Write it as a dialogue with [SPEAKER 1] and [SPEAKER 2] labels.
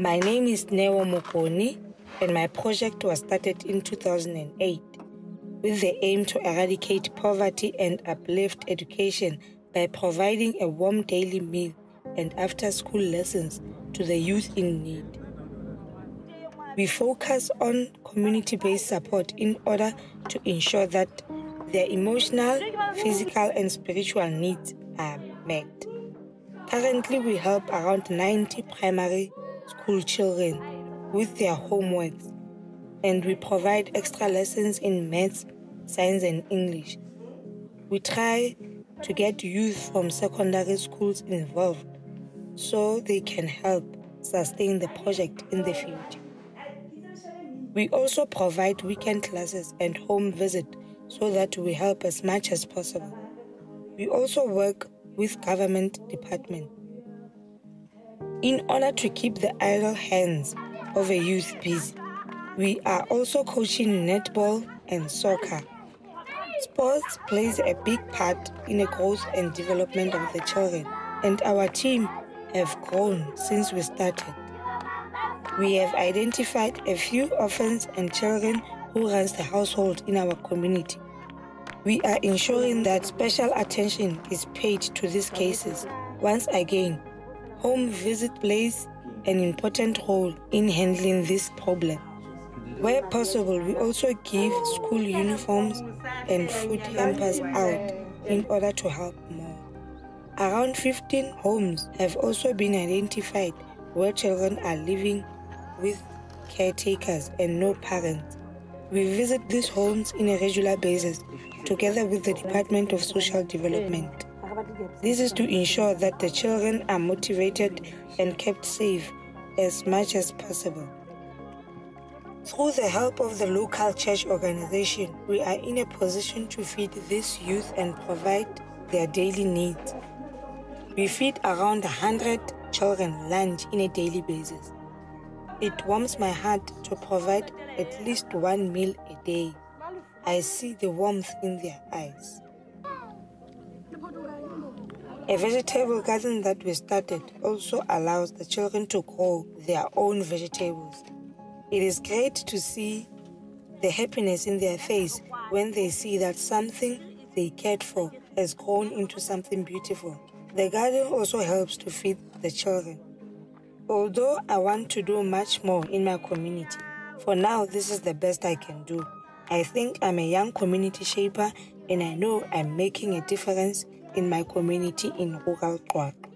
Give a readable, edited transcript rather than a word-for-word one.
[SPEAKER 1] My name is Neo Mokoni, and my project was started in 2008 with the aim to eradicate poverty and uplift education by providing a warm daily meal and after-school lessons to the youth in need. We focus on community-based support in order to ensure that their emotional, physical, and spiritual needs are met. Currently, we help around 90 primary school children with their homeworks, and we provide extra lessons in maths, science, and English. We try to get youth from secondary schools involved so they can help sustain the project in the future. We also provide weekend classes and home visit so that we help as much as possible. We also work with government departments in order to keep the idle hands of a youth busy. We are also coaching netball and soccer. Sports plays a big part in the growth and development of the children, and our team have grown since we started. We have identified a few orphans and children who runs the household in our community. We are ensuring that special attention is paid to these cases. Once again, home visit plays an important role in handling this problem. Where possible, we also give school uniforms and food hampers out in order to help more. Around 15 homes have also been identified where children are living with caretakers and no parents. We visit these homes on a regular basis together with the Department of Social Development. This is to ensure that the children are motivated and kept safe as much as possible. Through the help of the local church organization, we are in a position to feed these youth and provide their daily needs. We feed around 100 children lunch on a daily basis. It warms my heart to provide at least one meal a day. I see the warmth in their eyes. A vegetable garden that we started also allows the children to grow their own vegetables. It is great to see the happiness in their face when they see that something they cared for has grown into something beautiful. The garden also helps to feed the children. Although I want to do much more in my community, for now this is the best I can do. I think I'm a young community shaper and I know I'm making a difference in my community in rural Qwaqwa.